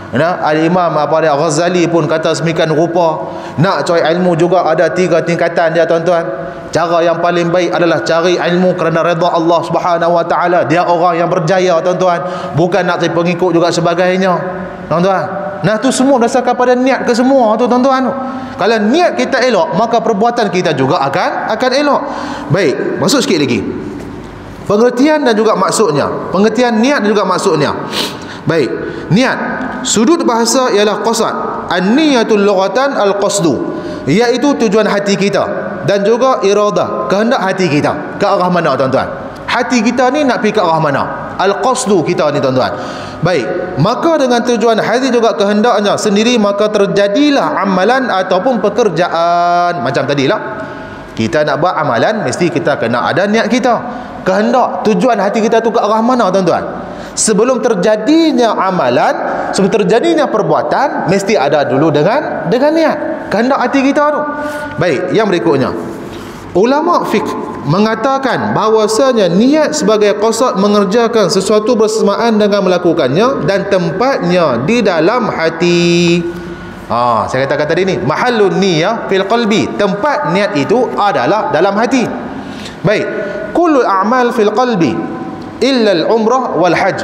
Al-Imam Ghazali pun kata semikian rupa. Nak cari ilmu juga ada 3 tingkatan dia, tuan-tuan. Cara yang paling baik adalah cari ilmu kerana redha Allah Subhanahu wa taala. Dia orang yang berjaya, tuan-tuan. Bukan nak cari pengikut juga sebagainya, tuan-tuan. Nah, tu semua berdasarkan pada niat ke semua tu, tuan-tuan. Kalau niat kita elok, maka perbuatan kita juga akan elok. Baik, masuk sikit lagi pengertian dan juga maksudnya. Pengertian niat dan juga maksudnya. Baik, niat sudut bahasa ialah qasad. An-niyatul lughatan al-qasdu, iaitu tujuan hati kita dan juga iradah, kehendak hati kita ke arah mana tuan-tuan. Hati kita ni nak pergi ke arah mana, al-qasdu kita ni tuan-tuan. Baik, maka dengan tujuan hati juga kehendaknya sendiri, maka terjadilah amalan ataupun pekerjaan. Macam tadilah, kita nak buat amalan, mesti kita kena ada niat kita, kehendak, tujuan hati kita tu ke arah mana tuan-tuan. Sebelum terjadinya amalan, sebelum terjadinya perbuatan, mesti ada dulu dengan niat, kehendak hati kita tu. Baik, yang berikutnya, ulama fiqh mengatakan bahawasanya niat sebagai qasad mengerjakan sesuatu bersamaan dengan melakukannya dan tempatnya di dalam hati. Saya katakan tadi ni, mahallun niyah fil qalbi, tempat niat itu adalah dalam hati. Baik, kullu a'mal fil qalbi illa al-umrah wal hajj.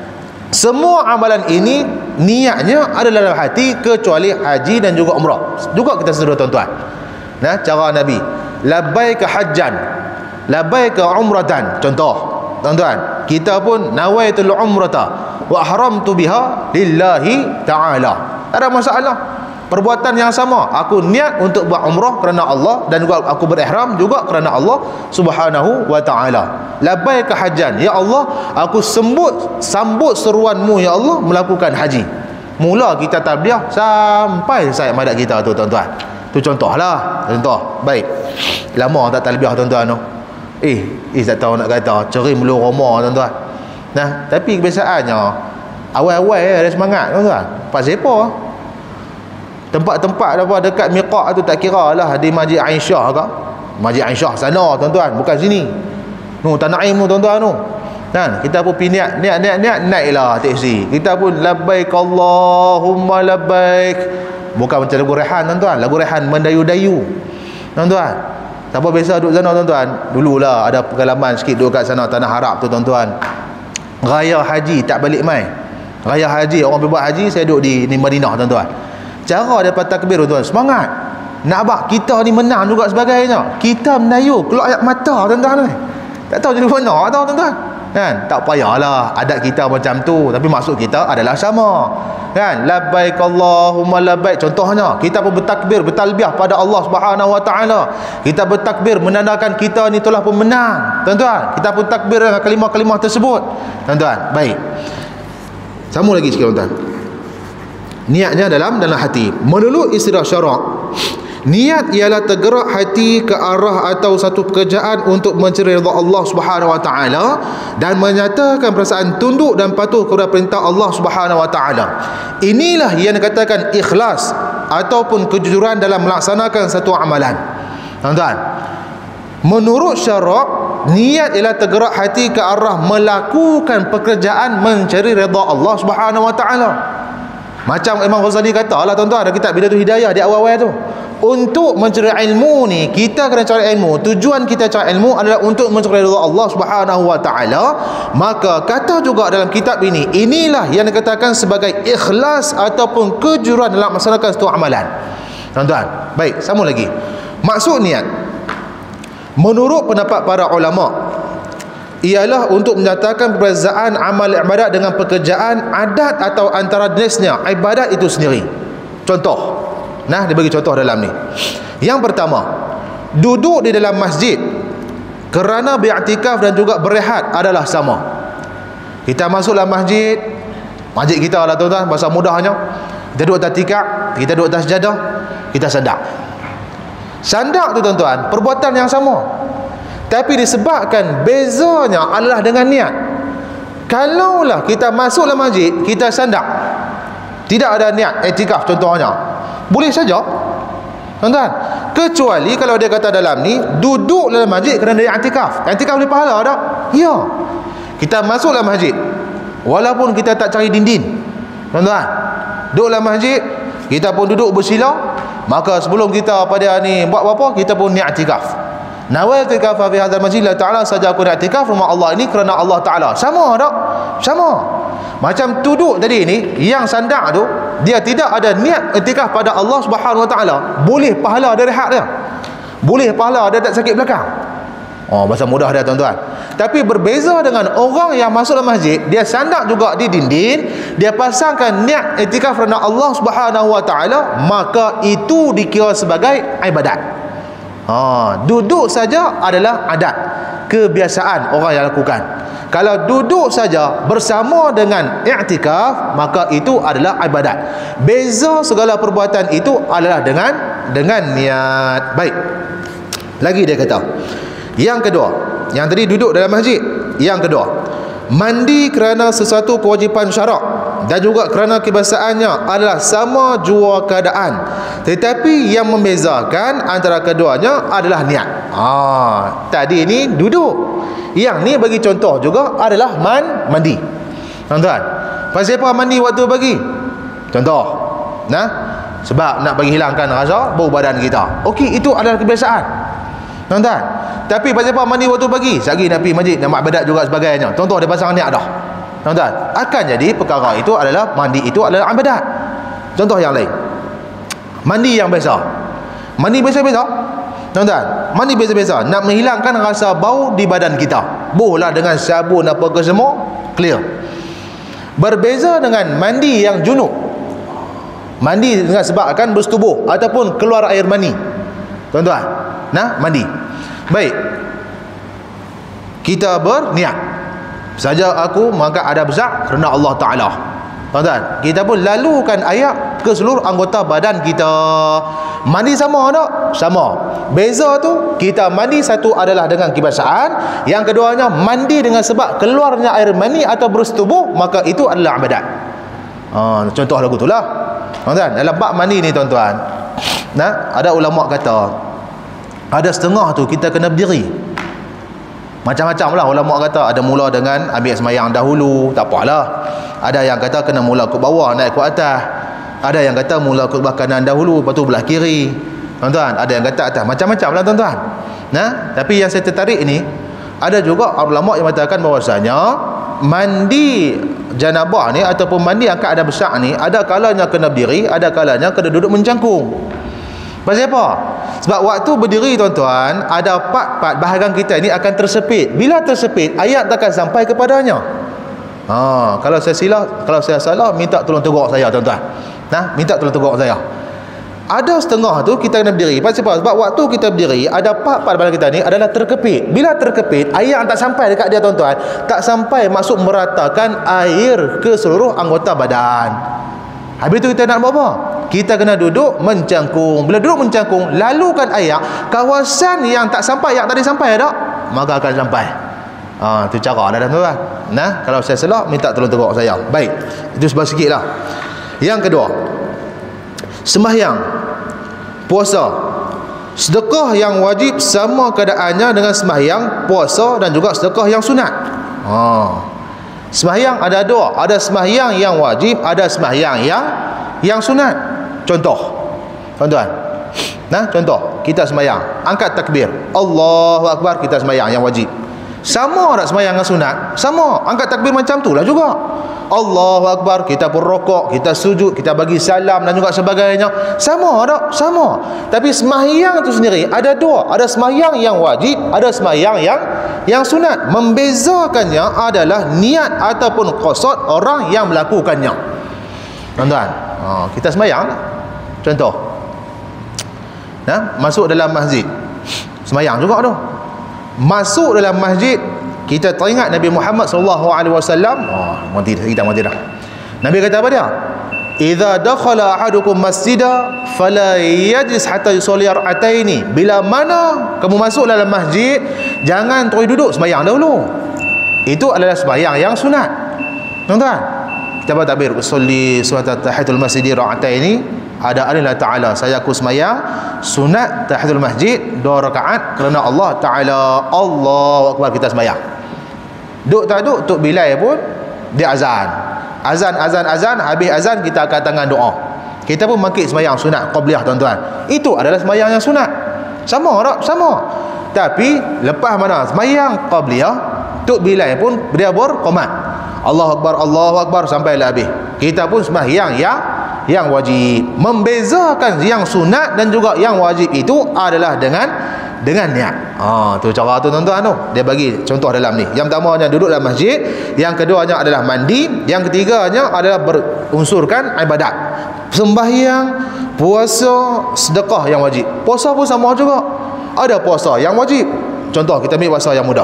Semua amalan ini niatnya ada dalam hati kecuali haji dan juga umrah. Juga kita sedar tuan-tuan. Nah, cara Nabi, labbaika hajjan, labbaika umratan. Contoh, tuan-tuan, kita pun nawaitul umrata wa haramtu biha lillahi ta'ala. Tak ada masalah. Perbuatan yang sama. Aku niat untuk buat umrah kerana Allah dan juga aku berihram juga kerana Allah Subhanahu wa ta'ala. Labbaika hajjan, ya Allah, aku sambut seruanmu ya Allah melakukan haji. Mula kita talbiyah sampai selesai madat kita tu tuan-tuan. Tu contohlah, contoh. Baik, lama tak talbiyah tuan-tuan tu. Tak tahu nak kata cerim belum Roma tuan-tuan. Nah, tapi kebiasaannya awal-awal ada semangat tuan-tuan. Pak siapa? Tempat-tempat apa dekat miqat tu tak kira lah, di Masjid Aisyah ke, Masjid Aisyah sana tuan-tuan, bukan sini. Tanah Aim tu tuan-tuan tu. Kan kita pun niat naiklah teksi. Kita pun labbaik Allahumma labbaik. Bukan macam lagu rehan tuan-tuan, lagu rehan mendayu-dayu. Tuan-tuan, siapa biasa duduk sana tuan-tuan? Dululah ada pengalaman sikit duduk kat sana tanah Arab tu tuan-tuan. Raya haji tak balik mai. Raya haji, orang pergi buat haji, saya duduk di Madinah tuan-tuan. Cara daripada takbir tuan-tuan, semangat. Nak abang kita ni menang juga sebagainya. Kita mendayu keluar air mata tuan-tuan. Tak tahu jadi mana tahu tuan-tuan. Kan? Tak payahlah adat kita macam tu, tapi maksud kita adalah sama. Kan? Labbaik Allahumma labbaik. Contohnya, kita pun bertakbir, bertalbiah pada Allah Subhanahu wa taala. Kita bertakbir menandakan kita ni telah pemenang. Tuan-tuan, kita pun takbir dengan kalimah-kalimah tersebut. Tuan-tuan, baik. Sambung lagi sikit tuan-tuan. Niatnya dalam hati. Menurut istilah syarak, niat ialah tergerak hati ke arah atau satu pekerjaan untuk mencari redha Allah Subhanahu wa taala dan menyatakan perasaan tunduk dan patuh kepada perintah Allah Subhanahu wa taala. Inilah yang dikatakan ikhlas ataupun kejujuran dalam melaksanakan satu amalan. Tuan-tuan, menurut syarak, niat ialah tergerak hati ke arah melakukan pekerjaan mencari redha Allah Subhanahu wa taala. Macam Imam Ghazali kata lah tuan-tuan, ada kitab Bidayatul Hidayah di awal-awal tu. Untuk mencari ilmu ni, kita kena cari ilmu. Tujuan kita cari ilmu adalah untuk mencari ridha Allah Subhanahu wa taala. Maka kata juga dalam kitab ini, inilah yang dikatakan sebagai ikhlas ataupun kejujuran dalam melaksanakan satu amalan. Tuan-tuan, baik, sambung lagi. Maksud niat, menurut pendapat para ulama, ialah untuk menyatakan perbezaan amal ibadat dengan pekerjaan adat atau antara jenisnya ibadat itu sendiri. Contoh, nah, dia bagi contoh dalam ni. Yang pertama, duduk di dalam masjid kerana beriktikaf dan juga berehat adalah sama. Kita masuklah masjid kita lah tuan-tuan, bahasa mudahnya, kita duduk atas tikar, kita duduk atas sejadah, kita sandak. Sandak tu tuan-tuan, perbuatan yang sama, tapi disebabkan bezanya adalah dengan niat. Kalaulah kita masuklah masjid, kita sandak, tidak ada niat iktikaf contohnya, boleh saja tuan-tuan. Kecuali kalau dia kata dalam ni duduk dalam masjid kerana dia iktikaf. Iktikaf boleh pahala tak? Ya. Kita masuklah masjid walaupun kita tak cari dinding, tuan-tuan, duduk dalam masjid, kita pun duduk bersila, maka sebelum kita pada ni buat apa, kita pun niat iktikaf. Nawaitu i'tikafa fi hadzal masjid la ta'ala, saja aku nak i'tikaf rumah Allah ini kerana Allah Taala. Sama tak? Sama. Macam duduk tadi ni, yang sandak tu dia tidak ada niat i'tikaf pada Allah Subhanahu wa taala, boleh pahala dia rehat dia. Boleh pahala dia tak sakit belakang. Bahasa mudah dia tuan-tuan. Tapi berbeza dengan orang yang masuk dalam masjid, dia sandak juga di dinding, dia pasangkan niat iktikaf kerana Allah Subhanahu wa taala, maka itu dikira sebagai ibadat. Duduk saja adalah adat, kebiasaan orang yang lakukan. Kalau duduk saja bersama dengan i'tikaf, maka itu adalah ibadat. Beza segala perbuatan itu adalah dengan niat. Baik. Lagi dia kata, yang kedua, yang tadi duduk dalam masjid, yang kedua, mandi kerana sesuatu kewajipan syarak dan juga kerana kebiasaannya adalah sama jua keadaan, tetapi yang membezakan antara keduanya adalah niat. Tadi ini duduk, yang ni bagi contoh juga adalah mandi. Tuan-tuan, pasal apa mandi waktu pagi? Contoh, sebab nak bagi hilangkan rasa bau badan kita. Okey, itu adalah kebiasaan, tuan-tuan. Tapi pasal apa mandi waktu pagi? Sehari nak pergi masjid, nak ibadat juga sebagainya. Contoh dia pasang niat dah, tuan-tuan, akan jadi perkara itu adalah mandi itu adalah ibadat. Contoh yang lain, mandi yang biasa, mandi biasa-biasa, tuan-tuan, mandi biasa-biasa nak menghilangkan rasa bau di badan kita, bolehlah dengan sabun apa ke semua, clear. Berbeza dengan mandi yang junub, mandi dengan sebab akan bersetubuh ataupun keluar air mani, tuan-tuan. Mandi. Baik, kita berniat saja aku mengangkat adab besar kerana Allah Ta'ala, tuan-tuan, kita pun lalukan ayat ke seluruh anggota badan kita. Mandi sama tak? Sama. Beza tu, kita mandi satu adalah dengan kebiasaan, yang keduanya mandi dengan sebab keluarnya air mani atau bersetubuh, maka itu adalah ibadat. Contoh lagu itulah, tuan-tuan. Dalam bab mandi ni, tuan-tuan, ada ulama kata ada setengah tu kita kena berdiri. Macam-macam lah ulama kata. Ada mula dengan ambil semayang dahulu, tak apalah. Ada yang kata kena mula ke bawah, naik ke atas. Ada yang kata mula ke belah kanan dahulu, lepas tu belah kiri, tuan-tuan. Ada yang kata atas. Macam-macam lah, tuan-tuan. Tapi yang saya tertarik ini, ada juga ulama yang mengatakan bahawasanya mandi janabah ni ataupun mandi angkat adab besar ni, ada kalanya kena berdiri, ada kalanya kena duduk mencangkung. Pasal apa? Sebab waktu berdiri, tuan-tuan, ada part-part bahagian kita ini akan tersepit. Bila tersepit, ayat takkan sampai kepadanya. Kalau saya silap, kalau saya salah, minta tolong tegur saya, tuan-tuan. Minta tolong tegur saya. Ada setengah tu kita kena berdiri. Pasal apa? Sebab waktu kita berdiri, ada part-part bahagian kita ni adalah terkepit. Bila terkepit, ayat tak sampai dekat dia, tuan-tuan. Tak sampai masuk meratakan air ke seluruh anggota badan. Habis tu kita nak buat apa? Kita kena duduk mencangkung. Bila duduk mencangkung, lalukan air kawasan yang tak sampai, yang tadi sampai tak, maka akan sampai. Itu cara dah, tuan-tuan. Kalau saya salah, minta tolong tegur saya. Baik, itu sebab sikit lah. Yang kedua, sembahyang, puasa, sedekah yang wajib sama keadaannya dengan sembahyang, puasa dan juga sedekah yang sunat. Sembahyang ada dua, ada sembahyang yang wajib, ada sembahyang yang sunat. Contoh, tuan-tuan, contoh, kita sembahyang, angkat takbir, Allahu Akbar, kita sembahyang yang wajib. Sama tak sembahyang yang sunat? Sama, angkat takbir macam tu lah juga. Allahu Akbar, kita pun rokok, kita sujud, kita bagi salam dan juga sebagainya. Sama tak? Sama. Tapi sembahyang tu sendiri ada dua, ada sembahyang yang wajib, ada sembahyang yang sunat. Membezakannya adalah niat ataupun qasad orang yang melakukannya, tuan-tuan. Kita sembahyang, contoh, masuk dalam masjid, sembahyang juga tu. Masuk dalam masjid, kita teringat Nabi Muhammad SAW. Kita mati dah. Nabi kata apa dia? Idza dakhala ahadukum masjida fala yajlis hatta yusalli rak'ataini. Bila mana kamu masuk dalam masjid, jangan terus duduk, sembahyang dahulu. Itu adalah sembahyang yang sunat, tuan-tuan. Kita baca takbir, usolli sunat tahiyatul masjid rak'ataini. Ada Allah Ta'ala, saya aku sembahyang sunat tahiyatul masjid 2 rakaat kerana Allah Ta'ala. Allahu Akbar, kita sembahyang. Duk tak duk, Tok Bilal pun dia azan. Azan, habis azan kita angkat tangan doa. Kita pun makik sembahyang sunat qabliyah, tuan-tuan. Itu adalah sembahyang yang sunat. Sama tak? Sama. Tapi lepas mana sembahyang qabliyah, Tok Bilal pun dia berqamat. Allahu Akbar sampailah habis. Kita pun sembahyang yang wajib. Membezakan yang sunat dan juga yang wajib itu adalah dengan dengan niat. Tu cara tu tuan-tuan tu. Dia bagi contoh dalam ni. Yang pertamanya duduk dalam masjid, yang keduanya adalah mandi, yang ketiganya adalah berunsurkan ibadat. Sembahyang, puasa, sedekah yang wajib. Puasa pun sama juga. Ada puasa yang wajib. Contoh kita ambil puasa yang mudah.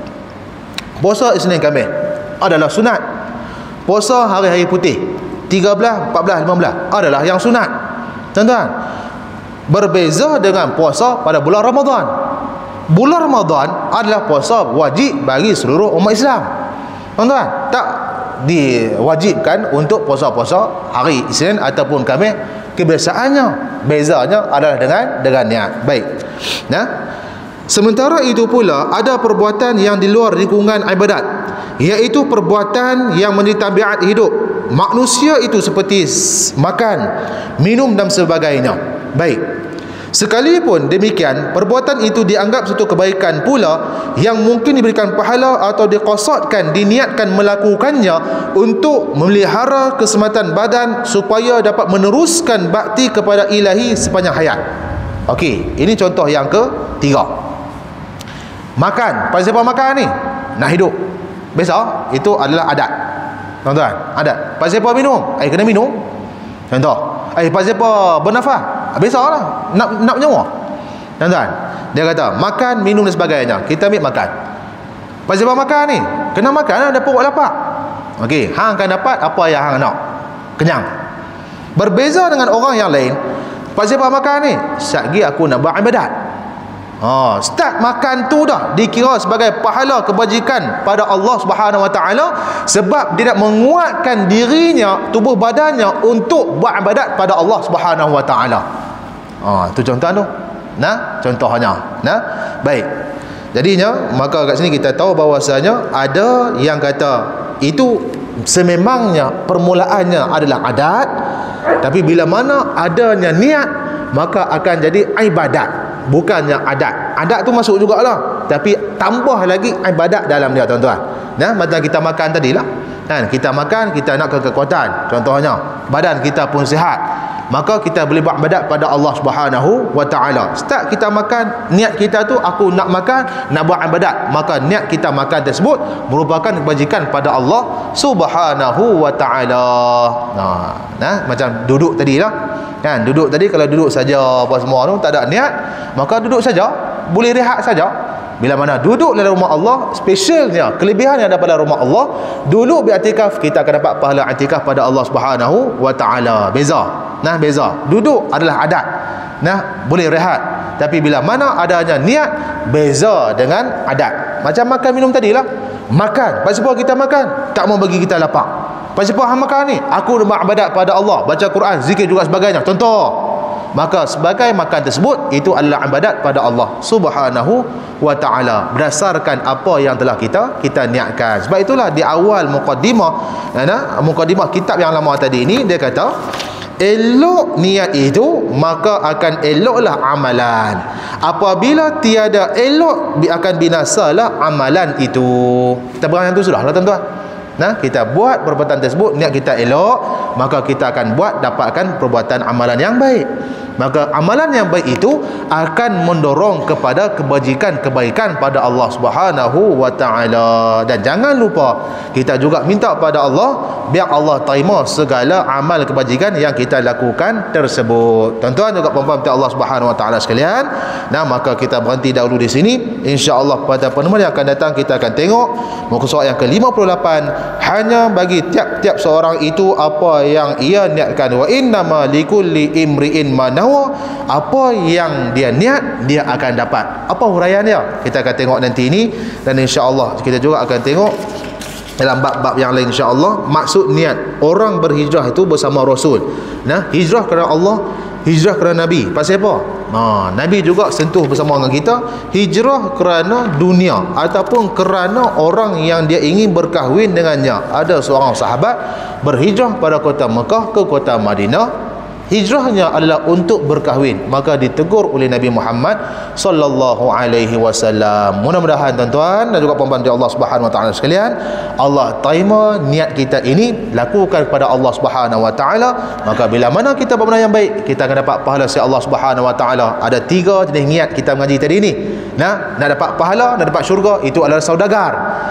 Puasa Isnin Khamis adalah sunat. Puasa hari-hari putih 13, 14, 15 adalah yang sunat. Tuan-tuan, berbeza dengan puasa pada bulan Ramadan. Bulan Ramadan adalah puasa wajib bagi seluruh umat Islam. Tuan-tuan, tak diwajibkan untuk puasa-puasa hari Isnin ataupun Khamis. Kebiasaannya, bezanya adalah dengan niat. Baik. Sementara itu pula ada perbuatan yang di luar lingkungan ibadat, iaitu perbuatan yang menjadi tabiat hidup manusia itu seperti makan, minum dan sebagainya. Baik. Sekalipun demikian, perbuatan itu dianggap satu kebaikan pula yang mungkin diberikan pahala atau diqasadkan, diniatkan melakukannya untuk memelihara keselamatan badan supaya dapat meneruskan bakti kepada ilahi sepanjang hayat. Okey, ini contoh yang ketiga. Makan. Pada siapa makan ni? Nak hidup. Biasa, itu adalah adat. Tuan-tuan, adat. Pada siapa minum? Kena minum. Contoh. Pada siapa bernafas? Biasalah, nak nyawa. Tuan-tuan, dia kata makan, minum dan sebagainya. Kita ambil makan. Pada siapa makan ni? Kena makan, ada perut lapar. Okey, hang akan dapat apa yang hang nak. Kenyang. Berbeza dengan orang yang lain. Pada siapa makan ni? Satgi aku nak buat ibadat. Start makan tu dah dikira sebagai pahala kebajikan pada Allah Subhanahu Wa Taala, sebab dia nak menguatkan dirinya, tubuh badannya untuk buat ibadat pada Allah Subhanahu Wa Taala. Tu contoh tu. Contohnya. Baik. Jadinya maka kat sini kita tahu bahawasanya ada yang kata itu sememangnya permulaannya adalah adat, tapi bila mana adanya niat maka akan jadi ibadat. Bukannya adat. Adat tu masuk jugalah, tapi tambah lagi ibadat dalam dia, tuan-tuan. Macam kita makan tadilah. Kita makan, kita nak kekuatan. Contohnya, badan kita pun sihat. Maka kita boleh buat ibadat pada Allah Subhanahu Wa Taala. Start kita makan, niat kita tu aku nak makan, nak buat ibadat. Maka niat kita makan tersebut merupakan kebajikan pada Allah Subhanahu Wa Taala. Macam duduk tadilah. Duduk tadi, kalau duduk saja apa semua tu tak ada niat, maka duduk saja, boleh rehat saja. Bila mana duduk dalam rumah Allah, spesialnya kelebihan yang ada pada rumah Allah, dulu beriktikaf kita akan dapat pahala iktikaf pada Allah Subhanahu Wa Taala. Beza. Beza. Duduk adalah adat. Boleh rehat. Tapi bila mana adanya niat, beza dengan adat. Macam makan minum tadilah. Makan, pasal apa kita makan? Tak mau bagi kita lapar. Pasal apa hang makan ni? Aku nak buat ibadat pada Allah, baca Quran, zikir juga sebagainya. Contoh. Maka sebagai makan tersebut itu adalah ibadat pada Allah Subhanahu Wa Taala berdasarkan apa yang telah kita niatkan. Sebab itulah di awal mukadimah kitab yang lama tadi ini dia kata elok niat itu maka akan eloklah amalan. Apabila tiada elok akan binasalah amalan itu. Kita pegang yang tu sudahlah, tuan-tuan. Kita buat perbuatan tersebut, niat kita elok, maka kita akan buat dapatkan perbuatan amalan yang baik. Maka amalan yang baik itu akan mendorong kepada kebaikan pada Allah Subhanahu Wa Taala. Dan jangan lupa kita juga minta pada Allah biar Allah terima segala amal kebajikan yang kita lakukan tersebut. Tuan-tuan juga puan-puan Allah Subhanahu Wa Taala sekalian. Maka kita berhenti dahulu di sini. Insya-Allah pada pertemuan yang akan datang kita akan tengok muka surat yang ke-58, hanya bagi tiap-tiap seorang itu apa yang ia niatkan. Wa innama likulli imri'in ma nawa, apa yang dia niat dia akan dapat. Apa huraian dia? Kita akan tengok nanti ini, dan insya-Allah kita juga akan tengok dalam bab-bab yang lain insya-Allah maksud niat orang berhijrah itu bersama Rasul. Hijrah kerana Allah, hijrah kerana Nabi. Pasal apa? Nabi juga sentuh bersama dengan kita. Hijrah kerana dunia ataupun kerana orang yang dia ingin berkahwin dengannya. Ada seorang sahabat berhijrah pada kota Mekah ke kota Madinah. hijrahnya adalah untuk berkahwin, maka ditegur oleh Nabi Muhammad sallallahu alaihi wasallam. Mudah-mudahan tuan-tuan dan juga puan-puan Allah Subhanahu wa taala sekalian, Allah terima niat kita ini, lakukan kepada Allah Subhanahu wa taala, maka bila mana kita buat benda yang baik, kita akan dapat pahala si Allah Subhanahu wa taala. Ada 3 jenis niat kita mengaji tadi ni. Nak dapat pahala, nak dapat syurga, itu adalah saudagar.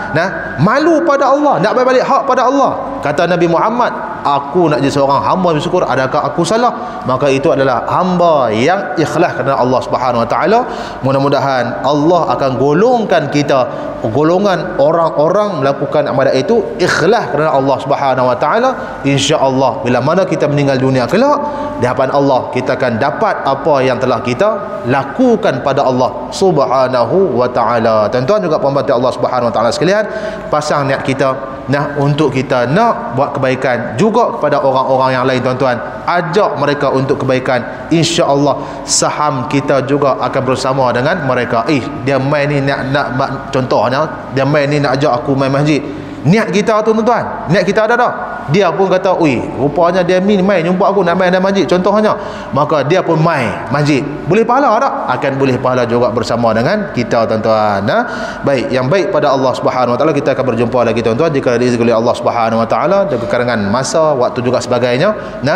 Malu pada Allah, nak balik hak pada Allah. Kata Nabi Muhammad, aku nak jadi seorang hamba yang bersyukur, adakah aku salah? Maka itu adalah hamba yang ikhlas kerana Allah Subhanahu wa taala. Mudah-mudahan Allah akan golongkan kita golongan orang-orang melakukan amalan itu ikhlas kerana Allah Subhanahu wa taala. Insya-Allah bila mana kita meninggal dunia kelak, di hadapan Allah kita akan dapat apa yang telah kita lakukan pada Allah Subhanahu wa taala. Tuan-tuan juga puan-puan Allah Subhanahu wa taala sekalian, pasang niat kita untuk kita nak buat kebaikan juga kepada orang-orang yang lain. Tuan-tuan, ajak mereka untuk kebaikan, insya-Allah saham kita juga akan bersama dengan mereka. Dia main ni nak contohnya, dia main ni nak ajak aku main masjid. Niat kita tu tuan-tuan, niat kita ada tak? Dia pun kata, rupanya dia main jumpa aku nak main dalam masjid contohnya, maka dia pun main masjid. Boleh pahala tak? Akan boleh pahala juga bersama dengan kita tuan-tuan. Baik, yang baik pada Allah Subhanahu wa taala, kita akan berjumpa lagi tuan-tuan jika diizinkan oleh Allah Subhanahu wa taala, dan kekurangan masa, waktu juga sebagainya.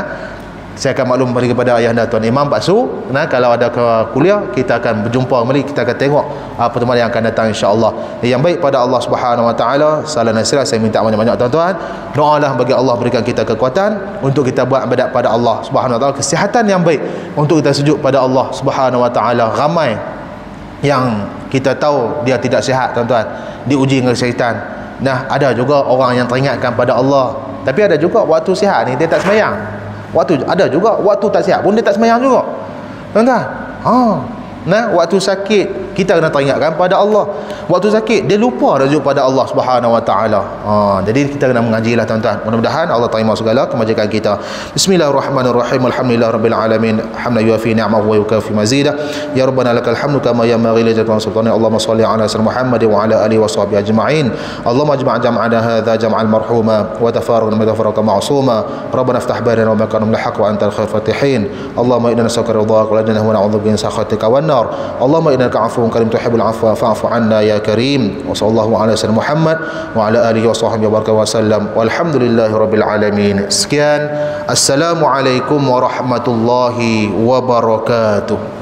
Saya akan maklum bagi kepada ayahanda Tuan Imam Pak Su, kalau ada ke kuliah kita akan berjumpa kembali, kita akan tengok pertemuan yang akan datang insya-Allah. Yang baik pada Allah Subhanahu wa taala, salam nasihat saya minta banyak-banyak tuan-tuan. Doalah bagi Allah berikan kita kekuatan untuk kita buat ibadat pada Allah Subhanahu wa taala, kesihatan yang baik untuk kita sujud pada Allah Subhanahu wa taala. Ramai yang kita tahu dia tidak sihat tuan-tuan, diuji dengan syaitan. Ada juga orang yang teringatkan pada Allah, tapi ada juga waktu sihat ni dia tak sembahyang. Ada juga waktu tak sihat pun dia tak sembahyang juga tuan-tuan. Waktu sakit kita kena teringatkan pada Allah. Waktu sakit dia lupa rujuk pada Allah Subhanahu wa taala. Jadi kita kena mengajilah tuan-tuan. Mudah-mudahan Allah terima segala kebajikan kita. Bismillahirrahmanirrahim. Alhamdulillahirabbil alamin. Hamdan yuafi ni'amahu wa yukafi mazidah. Ya rabbana lakal hamdu kama yanbaghi li jalali sultanik. Allahumma shalli ala sayyidina Muhammad wa ala alihi washabbihi ajma'in. Allahumma ijma' jam'ana hadza jam'al marhuma wa tafarraqna ma tafarraqa ma'suma. Rabbana iftah bainana wa bainal haqq wa antal khairul fatihin. Allahumma inna nas'aluka ridhaka wa na'udzu bika min sakhatika wan nar. Allahumma innaka 'afuwwun karim tuhibbul 'afwa fa'fu 'anna ya karim. Wa sallallahu ala sayyidina Muhammad wa ala alihi wa sahbihi wa baraka wa sallam. Walhamdulillahirabbil alamin. Sekian, assalamualaikum warahmatullahi wabarakatuh.